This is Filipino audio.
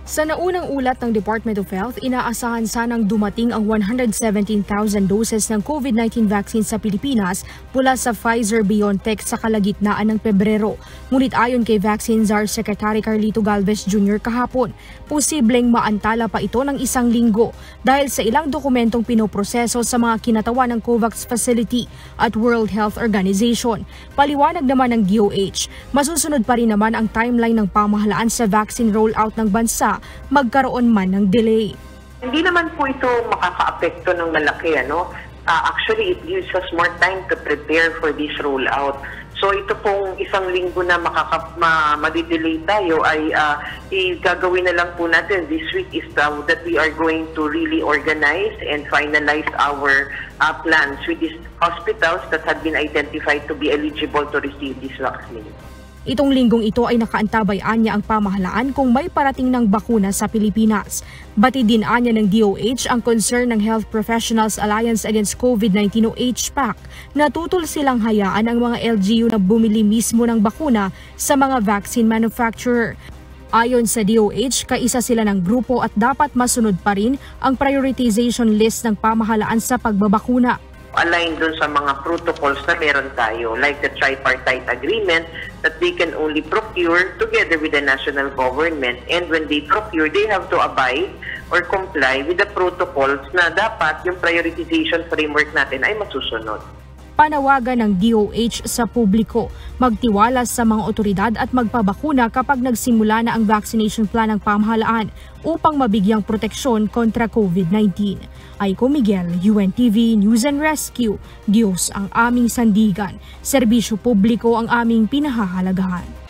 Sa naunang ulat ng Department of Health, inaasahan sanang dumating ang 117,000 doses ng COVID-19 vaccine sa Pilipinas mula sa Pfizer-BioNTech sa kalagitnaan ng Pebrero. Ngunit ayon kay Vaccine Czar Secretary Carlito Galvez Jr. kahapon, posibleng maantala pa ito ng isang linggo dahil sa ilang dokumentong pinoproseso sa mga kinatawan ng COVAX facility at World Health Organization. Paliwanag naman ng DOH, masusunod pa rin naman ang timeline ng pamahalaan sa vaccine rollout ng bansa magkaroon man ng delay. Hindi naman po ito makaka-apekto ng malaki. Actually, it gives us more time to prepare for this rollout. So ito pong isang linggo na madidelay tayo ay gagawin na lang po natin this week is that we are going to really organize and finalize our plans with these hospitals that have been identified to be eligible to receive this vaccine. Itong linggong ito ay nakaantabay anya ang pamahalaan kung may parating ng bakuna sa Pilipinas. Batid din anya ng DOH ang concern ng Health Professionals Alliance Against COVID-19 o HPAC na tutol silang hayaan ang mga LGU na bumili mismo ng bakuna sa mga vaccine manufacturer. Ayon sa DOH, kaisa sila ng grupo at dapat masunod pa rin ang prioritization list ng pamahalaan sa pagbabakuna. Aligned dun sa mga protocols na meron tayo, like the tripartite agreement that they can only procure together with the national government, and when they procure, they have to abide or comply with the protocols na dapat yung prioritization framework natin ay masusunod. Panawagan ng DOH sa publiko, magtiwala sa mga otoridad at magpabakuna kapag nagsimula na ang vaccination plan ng pamahalaan upang mabigyang proteksyon kontra COVID-19. Aiko Miguel, UNTV News and Rescue. Diyos ang aming sandigan, serbisyo publiko ang aming pinahahalagahan.